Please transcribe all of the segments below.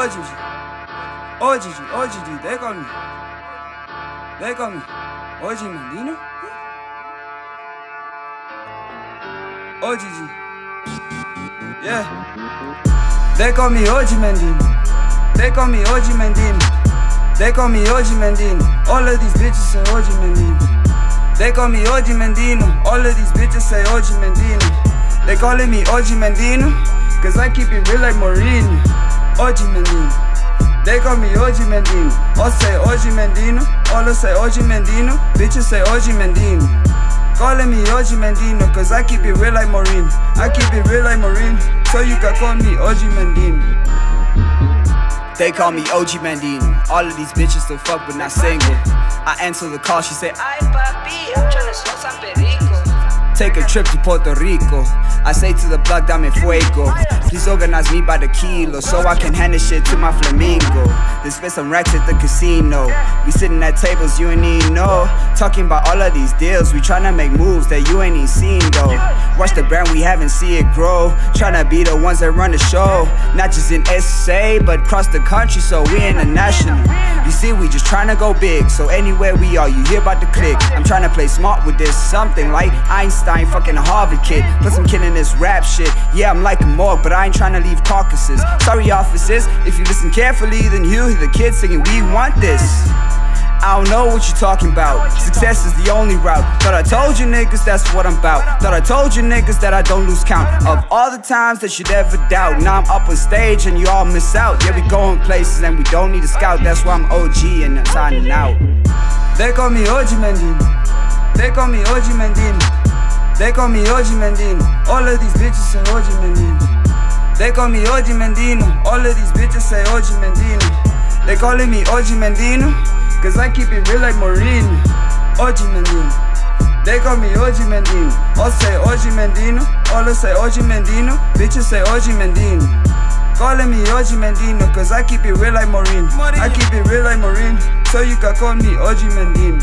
OGG, OGG, they call me OG Mandino. OGG, yeah. They call me OG Mandino. They call me OG Mandino. They call me OG Mandino. All of these bitches say OG Mandino. They call me OG Mandino. All of these bitches say OG Mandino. They calling me OG Mandino, cause I keep it real like Mourinho. OG Mandino. They call me OG Mandino. All say OG Mandino. All say OG Mandino. Bitches say OG Mandino. Calling me OG Mandino, cause I keep it real like Mourinho. I keep it real like Mourinho, so you can call me OG Mandino. They call me OG Mandino. All of these bitches still fuck but not single. I answer the call, she say, Ay papi, I'm tryna smoke some perico. Take a trip to Puerto Rico. I say to the plug, dame fuego. Please organize me by the kilo, so I can hand this shit to my flamingo. Then spend some racks at the casino. We sitting at tables you ain't even know. Talking about all of these deals, we tryna make moves that you ain't even seen though. Watch the brand, we haven't see it grow. Tryna be the ones that run the show. Not just in SA, but across the country, so we international. You see, we just tryna go big, so anywhere we are, you hear about the click. I'm tryna play smart with this, something like Einstein, fucking a Harvard kid. Put some kid in this rap shit. Yeah, I'm like a morgue, but I ain't tryna leave carcasses. Sorry officers, if you listen carefully, then you hear the kids singing, we want this. I don't know what you're talking about. Success is the only route. Thought I told you niggas that's what I'm about. Thought I told you niggas that I don't lose count of all the times that you'd ever doubt. Now I'm up on stage and you all miss out. Yeah, we going places and we don't need a scout. That's why I'm OG and I'm signing out. They call me OG Mandino. They call me OG Mandino. They call me OG Mandino. All of these bitches say OG Mandino. They call me OG Mandino. All of these bitches say OG Mandino. They calling me OG Mandino, cause I keep it real like Mourinho. OG Mandino. They call me OG Mandino. All say OG Mandino. All say OG Mandino. Bitches say OG Mandino. Calling me OG Mandino, cause I keep it real like Mourinho. I keep it real like Mourinho, so you can call me OG Mandino.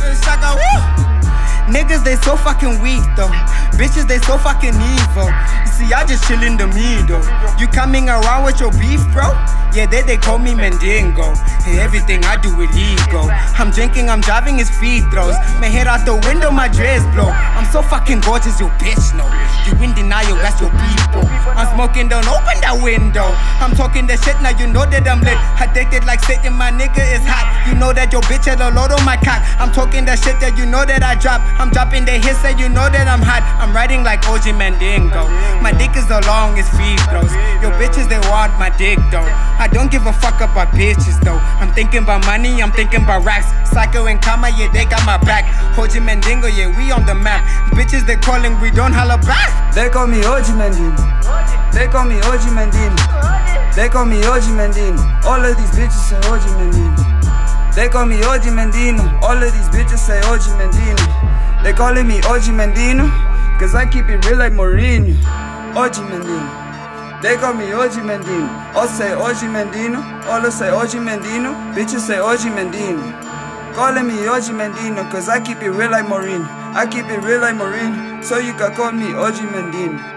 Niggas, they so fucking weak though. Bitches, they so fucking evil. You see, I just chill in the middle. You coming around with your beef, bro? Yeah, they call me Mandingo. Hey, everything I do illegal. I'm drinking, I'm driving, his feet throws. My head out the window, my dress blow. I'm so fucking gorgeous, your bitch know. You in denial, that's your people. I'm smoking, don't open that window. I'm talking the shit, now you know that I'm lit. Addicted like Satan, my nigga is hot. You know that your bitch had a load on my cock. I'm talking the shit that you know that I drop. I'm dropping the hits that you know that I'm hot. I'm riding like OG Mandingo. My dick is the longest free throws. Your bitches, they want my dick though. I don't give a fuck about bitches though. I'm thinking about money, I'm thinking about racks. Psycho and Kama, yeah, they got my back. OG Mandingo, yeah, we on the map. Bitches, they calling, we don't holler back. They call me OG Mandino. They call me OG Mandino. They call me OG Mandino. All of these bitches say OG Mandino. They call me OG Mandino. All of these bitches say OG Mandino. They calling me OG Mandino, cause I keep it real like Mourinho. OG Mandino. They call me OG Mandino. All say OG Mandino. All say OG Mandino. Bitches say OG Mandino. Calling me OG Mandino, cause I keep it real like Mourinho. I keep it real like Mourinho, so you can call me OG Mandino.